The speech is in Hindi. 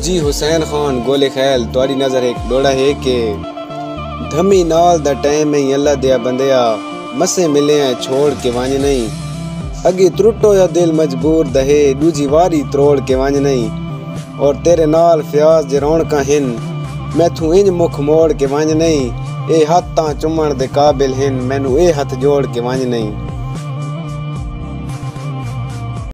जी हुसैन खान गोले खैल तुहाडी नज़र एक डोड़ा है कि धमी नाल दा टाइम में अल्लाह दिया बंदिया मसे मिले हैं छोड़ के वांज नहीं अगे त्रुटो या दिल मजबूर दहे दूजी वारी त्रोड़ के वांज नहीं और तेरे नाल फ्याज जे रौनका हिन मैथू इंज मुख मोड़ के वांज नहीं ए हाथां चुमण दे काबिल हिन मैनू ए हथ जोड़ के वांज नहीं।